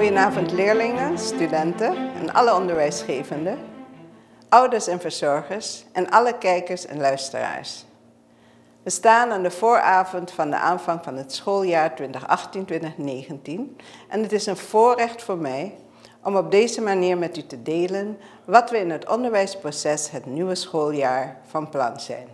Goedenavond leerlingen, studenten en alle onderwijsgevenden, ouders en verzorgers en alle kijkers en luisteraars. We staan aan de vooravond van de aanvang van het schooljaar 2018-2019 en het is een voorrecht voor mij om op deze manier met u te delen wat we in het onderwijsproces het nieuwe schooljaar van plan zijn.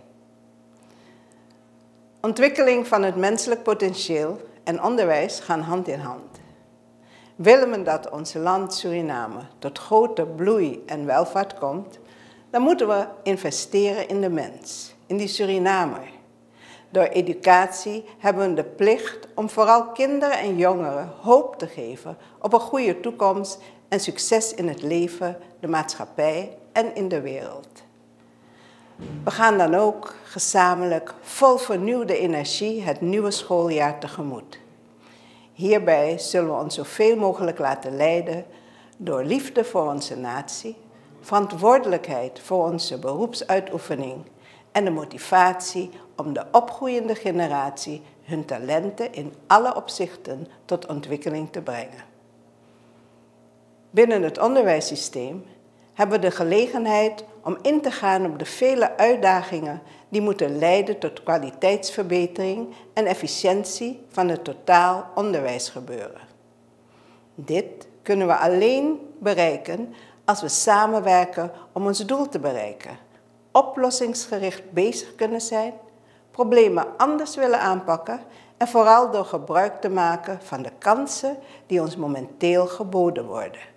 Ontwikkeling van het menselijk potentieel en onderwijs gaan hand in hand. Willen we dat ons land Suriname tot grote bloei en welvaart komt, dan moeten we investeren in de mens, in die Surinamer. Door educatie hebben we de plicht om vooral kinderen en jongeren hoop te geven op een goede toekomst en succes in het leven, de maatschappij en in de wereld. We gaan dan ook gezamenlijk vol vernieuwde energie het nieuwe schooljaar tegemoet. Hierbij zullen we ons zoveel mogelijk laten leiden door liefde voor onze natie, verantwoordelijkheid voor onze beroepsuitoefening en de motivatie om de opgroeiende generatie hun talenten in alle opzichten tot ontwikkeling te brengen. Binnen het onderwijssysteem hebben we de gelegenheid om in te gaan op de vele uitdagingen die moeten leiden tot kwaliteitsverbetering en efficiëntie van het totaal onderwijsgebeuren. Dit kunnen we alleen bereiken als we samenwerken om ons doel te bereiken, oplossingsgericht bezig kunnen zijn, problemen anders willen aanpakken en vooral door gebruik te maken van de kansen die ons momenteel geboden worden.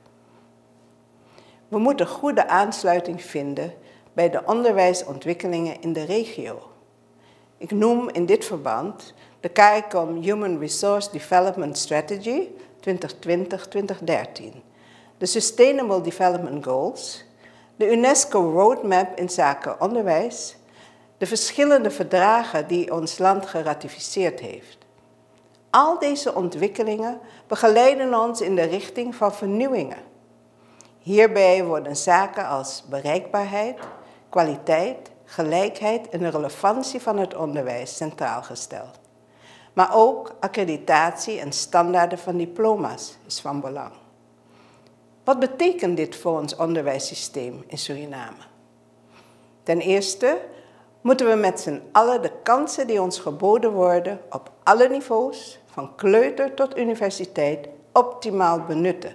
We moeten goede aansluiting vinden bij de onderwijsontwikkelingen in de regio. Ik noem in dit verband de CARICOM Human Resource Development Strategy 2020-2013, de Sustainable Development Goals, de UNESCO Roadmap in zaken onderwijs, de verschillende verdragen die ons land geratificeerd heeft. Al deze ontwikkelingen begeleiden ons in de richting van vernieuwingen. Hierbij worden zaken als bereikbaarheid, kwaliteit, gelijkheid en de relevantie van het onderwijs centraal gesteld. Maar ook accreditatie en standaarden van diploma's is van belang. Wat betekent dit voor ons onderwijssysteem in Suriname? Ten eerste moeten we met z'n allen de kansen die ons geboden worden op alle niveaus, van kleuter tot universiteit, optimaal benutten.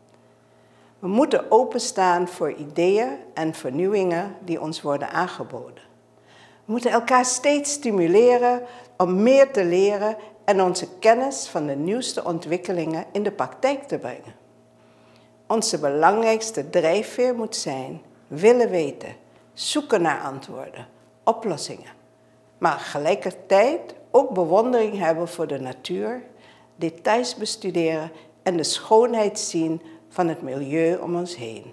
We moeten openstaan voor ideeën en vernieuwingen die ons worden aangeboden. We moeten elkaar steeds stimuleren om meer te leren en onze kennis van de nieuwste ontwikkelingen in de praktijk te brengen. Onze belangrijkste drijfveer moet zijn willen weten, zoeken naar antwoorden, oplossingen. Maar tegelijkertijd ook bewondering hebben voor de natuur, details bestuderen en de schoonheid zien van het milieu om ons heen.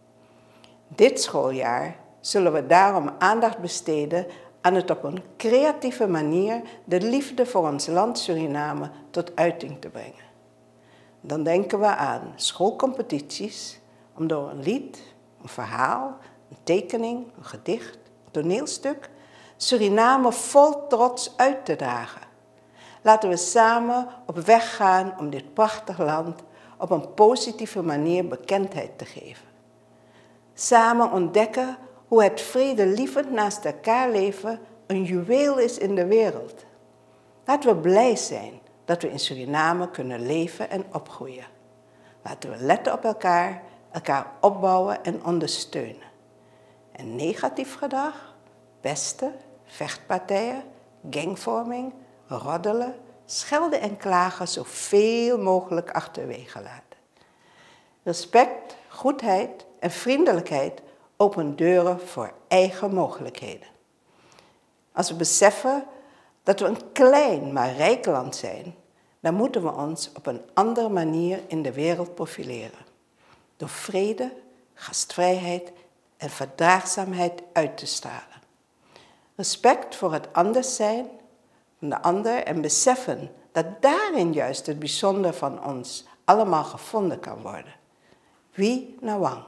Dit schooljaar zullen we daarom aandacht besteden aan het op een creatieve manier de liefde voor ons land Suriname tot uiting te brengen. Dan denken we aan schoolcompetities om door een lied, een verhaal, een tekening, een gedicht, een toneelstuk Suriname vol trots uit te dragen. Laten we samen op weg gaan om dit prachtig land op een positieve manier bekendheid te geven. Samen ontdekken hoe het vredelievend naast elkaar leven een juweel is in de wereld. Laten we blij zijn dat we in Suriname kunnen leven en opgroeien. Laten we letten op elkaar, elkaar opbouwen en ondersteunen. En negatief gedrag, pesten, vechtpartijen, gangvorming, roddelen, schelden en klagen zoveel mogelijk achterwege laten. Respect, goedheid en vriendelijkheid openen deuren voor eigen mogelijkheden. Als we beseffen dat we een klein maar rijk land zijn, dan moeten we ons op een andere manier in de wereld profileren. Door vrede, gastvrijheid en verdraagzaamheid uit te stralen. Respect voor het anders zijn van de ander en beseffen dat daarin juist het bijzonder van ons allemaal gevonden kan worden. Wie naar Wang.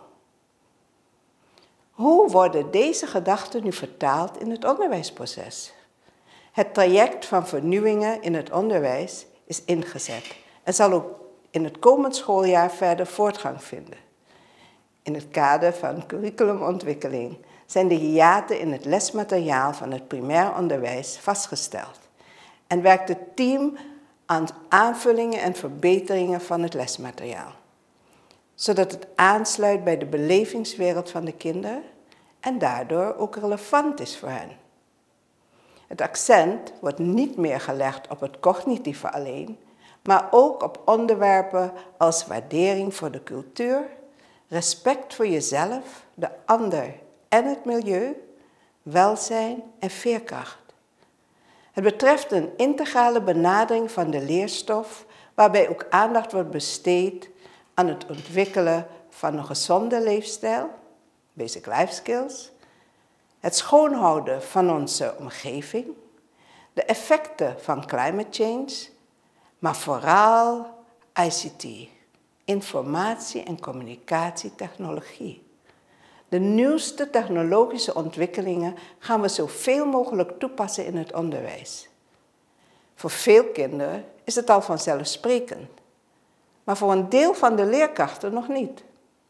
Hoe worden deze gedachten nu vertaald in het onderwijsproces? Het traject van vernieuwingen in het onderwijs is ingezet en zal ook in het komend schooljaar verder voortgang vinden. In het kader van curriculumontwikkeling zijn de hiaten in het lesmateriaal van het primair onderwijs vastgesteld en werkt het team aan aanvullingen en verbeteringen van het lesmateriaal, zodat het aansluit bij de belevingswereld van de kinderen en daardoor ook relevant is voor hen. Het accent wordt niet meer gelegd op het cognitieve alleen, maar ook op onderwerpen als waardering voor de cultuur, respect voor jezelf, de ander en het milieu, welzijn en veerkracht. Het betreft een integrale benadering van de leerstof, waarbij ook aandacht wordt besteed aan het ontwikkelen van een gezonde leefstijl, basic life skills, het schoonhouden van onze omgeving, de effecten van climate change, maar vooral ICT, informatie- en communicatietechnologie. De nieuwste technologische ontwikkelingen gaan we zoveel mogelijk toepassen in het onderwijs. Voor veel kinderen is het al vanzelfsprekend, maar voor een deel van de leerkrachten nog niet.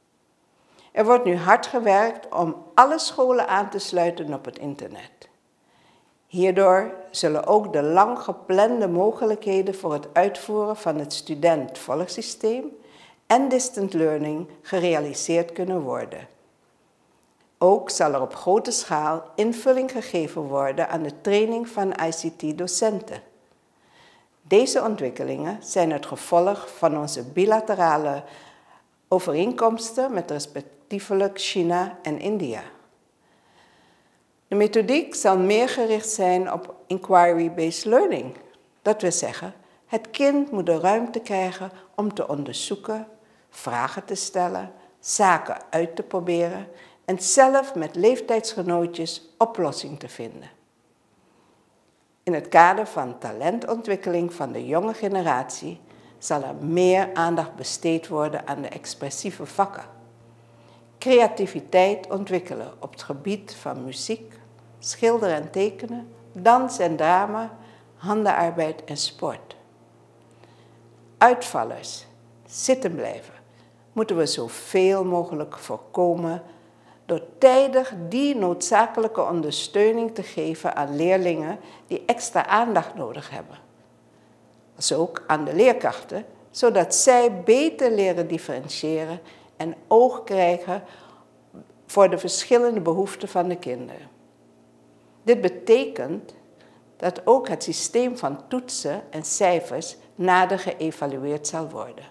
Er wordt nu hard gewerkt om alle scholen aan te sluiten op het internet. Hierdoor zullen ook de lang geplande mogelijkheden voor het uitvoeren van het student-volgsysteem en distant learning gerealiseerd kunnen worden. Ook zal er op grote schaal invulling gegeven worden aan de training van ICT-docenten. Deze ontwikkelingen zijn het gevolg van onze bilaterale overeenkomsten met respectievelijk China en India. De methodiek zal meer gericht zijn op inquiry-based learning. Dat wil zeggen, het kind moet de ruimte krijgen om te onderzoeken, vragen te stellen, zaken uit te proberen en zelf met leeftijdsgenootjes oplossing te vinden. In het kader van talentontwikkeling van de jonge generatie zal er meer aandacht besteed worden aan de expressieve vakken. Creativiteit ontwikkelen op het gebied van muziek, schilderen en tekenen, dans en drama, handenarbeid en sport. Uitvallers, zitten blijven, moeten we zoveel mogelijk voorkomen door tijdig die noodzakelijke ondersteuning te geven aan leerlingen die extra aandacht nodig hebben. Als ook aan de leerkrachten, zodat zij beter leren differentiëren en oog krijgen voor de verschillende behoeften van de kinderen. Dit betekent dat ook het systeem van toetsen en cijfers nader geëvalueerd zal worden.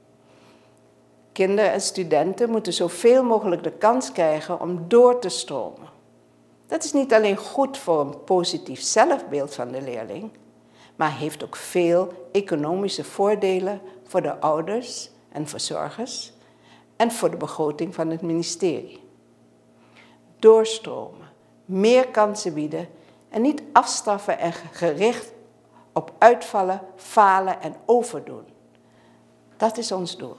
Kinderen en studenten moeten zoveel mogelijk de kans krijgen om door te stromen. Dat is niet alleen goed voor een positief zelfbeeld van de leerling, maar heeft ook veel economische voordelen voor de ouders en verzorgers en voor de begroting van het ministerie. Doorstromen, meer kansen bieden en niet afstraffen en gericht op uitvallen, falen en overdoen. Dat is ons doel.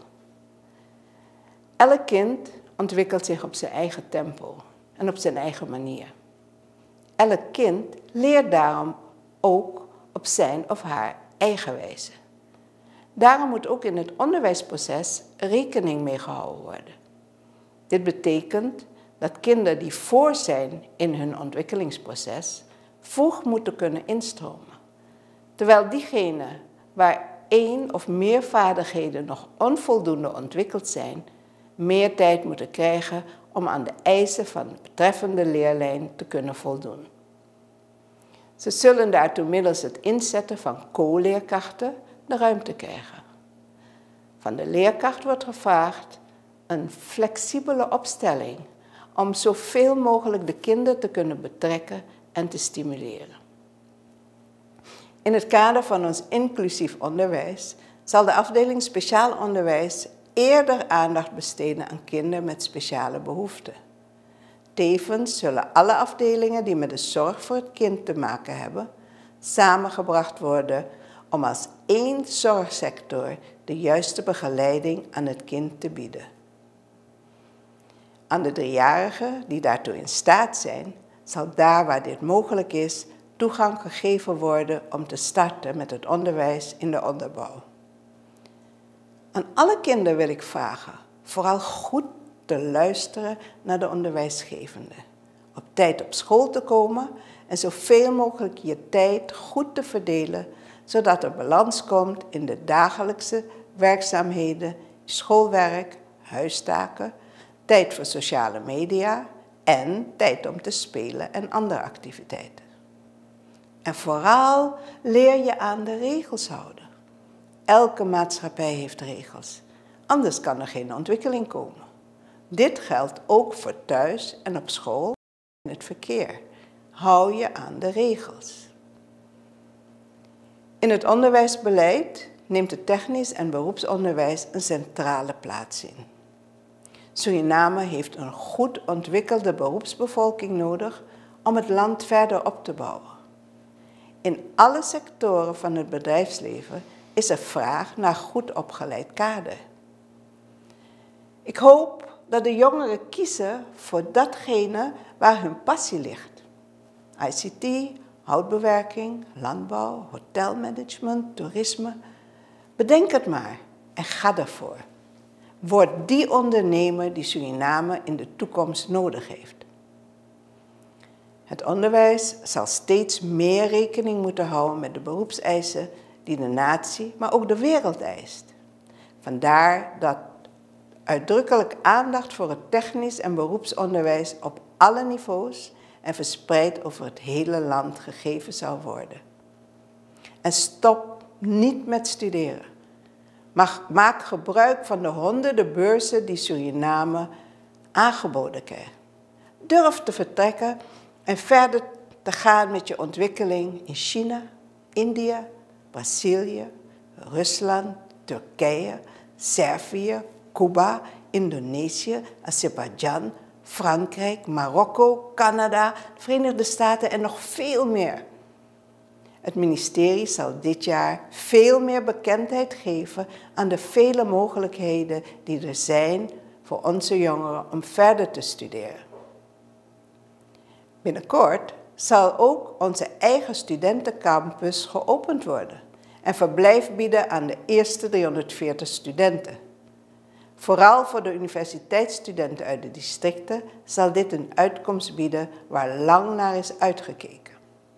Elk kind ontwikkelt zich op zijn eigen tempo en op zijn eigen manier. Elk kind leert daarom ook op zijn of haar eigen wijze. Daarom moet ook in het onderwijsproces rekening mee gehouden worden. Dit betekent dat kinderen die voor zijn in hun ontwikkelingsproces vroeg moeten kunnen instromen, terwijl diegenen waar één of meer vaardigheden nog onvoldoende ontwikkeld zijn, meer tijd moeten krijgen om aan de eisen van de betreffende leerlijn te kunnen voldoen. Ze zullen daartoe middels het inzetten van co-leerkrachten de ruimte krijgen. Van de leerkracht wordt gevraagd een flexibele opstelling om zoveel mogelijk de kinderen te kunnen betrekken en te stimuleren. In het kader van ons inclusief onderwijs zal de afdeling speciaal onderwijs eerder aandacht besteden aan kinderen met speciale behoeften. Tevens zullen alle afdelingen die met de zorg voor het kind te maken hebben, samengebracht worden om als één zorgsector de juiste begeleiding aan het kind te bieden. Aan de 3-jarigen die daartoe in staat zijn, zal daar waar dit mogelijk is, toegang gegeven worden om te starten met het onderwijs in de onderbouw. Aan alle kinderen wil ik vragen vooral goed te luisteren naar de onderwijsgevende. Op tijd op school te komen en zoveel mogelijk je tijd goed te verdelen, zodat er balans komt in de dagelijkse werkzaamheden, schoolwerk, huistaken, tijd voor sociale media en tijd om te spelen en andere activiteiten. En vooral leer je aan de regels houden. Elke maatschappij heeft regels, anders kan er geen ontwikkeling komen. Dit geldt ook voor thuis en op school en in het verkeer. Hou je aan de regels. In het onderwijsbeleid neemt het technisch en beroepsonderwijs een centrale plaats in. Suriname heeft een goed ontwikkelde beroepsbevolking nodig om het land verder op te bouwen. In alle sectoren van het bedrijfsleven is er vraag naar goed opgeleid kader. Ik hoop dat de jongeren kiezen voor datgene waar hun passie ligt. ICT, houtbewerking, landbouw, hotelmanagement, toerisme. Bedenk het maar en ga ervoor. Word die ondernemer die Suriname in de toekomst nodig heeft. Het onderwijs zal steeds meer rekening moeten houden met de beroepseisen die de natie, maar ook de wereld eist. Vandaar dat uitdrukkelijk aandacht voor het technisch en beroepsonderwijs op alle niveaus en verspreid over het hele land gegeven zal worden. En stop niet met studeren. Maar maak gebruik van de honderden beurzen die Suriname aangeboden krijgt. Durf te vertrekken en verder te gaan met je ontwikkeling in China, India, Brazilië, Rusland, Turkije, Servië, Cuba, Indonesië, Azerbeidzjan, Frankrijk, Marokko, Canada, de Verenigde Staten en nog veel meer. Het ministerie zal dit jaar veel meer bekendheid geven aan de vele mogelijkheden die er zijn voor onze jongeren om verder te studeren. Binnenkort zal ook onze eigen studentencampus geopend worden en verblijf bieden aan de eerste 340 studenten. Vooral voor de universiteitsstudenten uit de districten zal dit een uitkomst bieden waar lang naar is uitgekeken.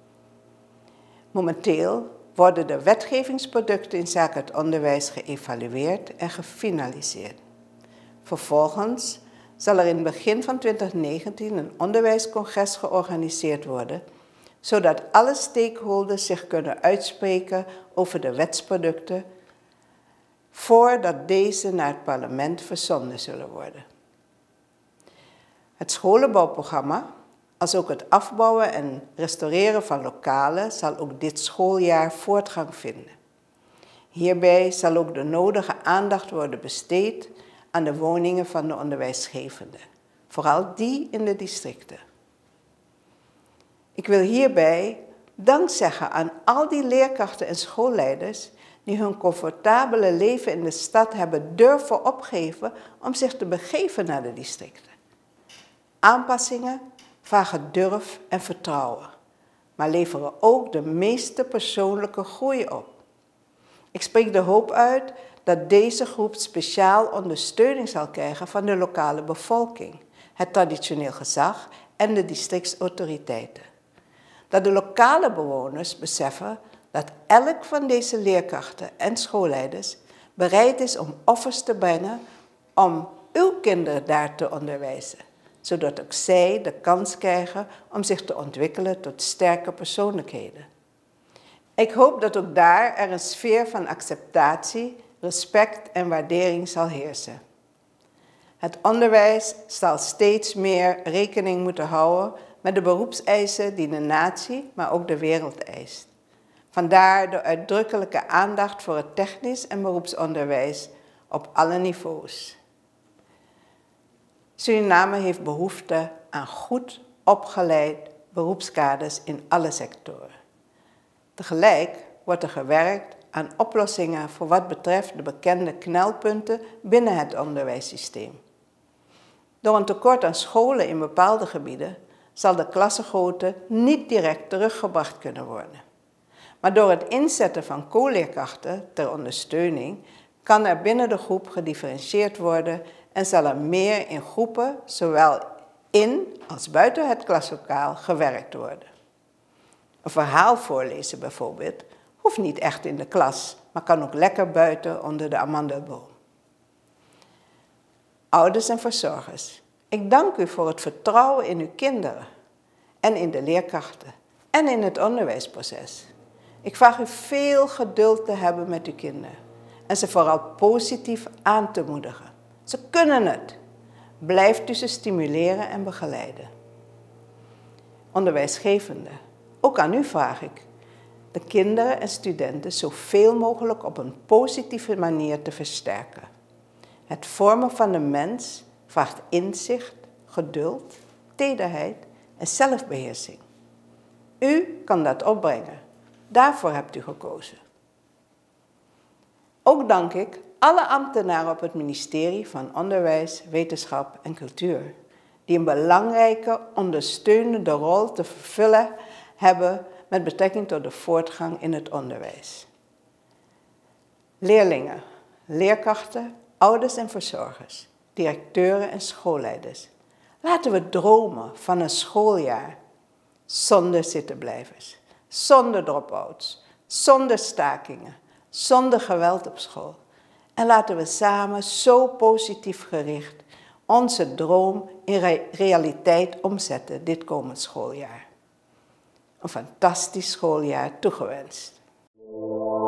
Momenteel worden de wetgevingsproducten in zaken het onderwijs geëvalueerd en gefinaliseerd. Vervolgens zal er in het begin van 2019 een onderwijscongres georganiseerd worden, zodat alle stakeholders zich kunnen uitspreken over de wetsproducten voordat deze naar het parlement verzonden zullen worden. Het scholenbouwprogramma, als ook het afbouwen en restaureren van lokalen, zal ook dit schooljaar voortgang vinden. Hierbij zal ook de nodige aandacht worden besteed aan de woningen van de onderwijsgevenden, vooral die in de districten. Ik wil hierbij dank zeggen aan al die leerkrachten en schoolleiders die hun comfortabele leven in de stad hebben durven opgeven om zich te begeven naar de districten. Aanpassingen vragen durf en vertrouwen, maar leveren ook de meeste persoonlijke groei op. Ik spreek de hoop uit dat deze groep speciaal ondersteuning zal krijgen van de lokale bevolking, het traditioneel gezag en de districtsautoriteiten. Dat de lokale bewoners beseffen dat elk van deze leerkrachten en schoolleiders bereid is om offers te brengen om uw kinderen daar te onderwijzen, zodat ook zij de kans krijgen om zich te ontwikkelen tot sterke persoonlijkheden. Ik hoop dat ook daar er een sfeer van acceptatie, respect en waardering zal heersen. Het onderwijs zal steeds meer rekening moeten houden met de beroepseisen die de natie, maar ook de wereld eist. Vandaar de uitdrukkelijke aandacht voor het technisch en beroepsonderwijs op alle niveaus. Suriname heeft behoefte aan goed opgeleid beroepskaders in alle sectoren. Tegelijk wordt er gewerkt aan oplossingen voor wat betreft de bekende knelpunten binnen het onderwijssysteem. Door een tekort aan scholen in bepaalde gebieden zal de klassengrootte niet direct teruggebracht kunnen worden. Maar door het inzetten van co-leerkrachten ter ondersteuning kan er binnen de groep gedifferentieerd worden en zal er meer in groepen, zowel in als buiten het klaslokaal, gewerkt worden. Een verhaal voorlezen bijvoorbeeld hoeft niet echt in de klas, maar kan ook lekker buiten onder de amandelboom. Ouders en verzorgers, ik dank u voor het vertrouwen in uw kinderen en in de leerkrachten en in het onderwijsproces. Ik vraag u veel geduld te hebben met uw kinderen en ze vooral positief aan te moedigen. Ze kunnen het. Blijft u ze stimuleren en begeleiden. Onderwijsgevende, ook aan u vraag ik de kinderen en studenten zoveel mogelijk op een positieve manier te versterken. Het vormen van de mens vraagt inzicht, geduld, tederheid en zelfbeheersing. U kan dat opbrengen. Daarvoor hebt u gekozen. Ook dank ik alle ambtenaren op het ministerie van Onderwijs, Wetenschap en Cultuur, die een belangrijke ondersteunende rol te vervullen hebben met betrekking tot de voortgang in het onderwijs. Leerlingen, leerkrachten, ouders en verzorgers, directeuren en schoolleiders. Laten we dromen van een schooljaar zonder zittenblijvers, zonder drop-outs, zonder stakingen, zonder geweld op school. En laten we samen zo positief gericht onze droom in realiteit omzetten dit komend schooljaar. Een fantastisch schooljaar toegewenst.